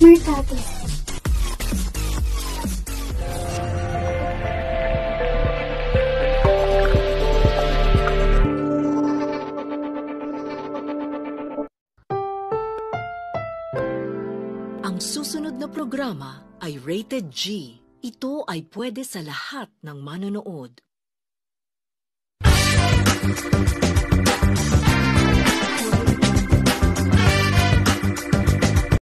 Mercado. Ang susunod na programa ay rated G. Ito ay pwede sa lahat ng manonood.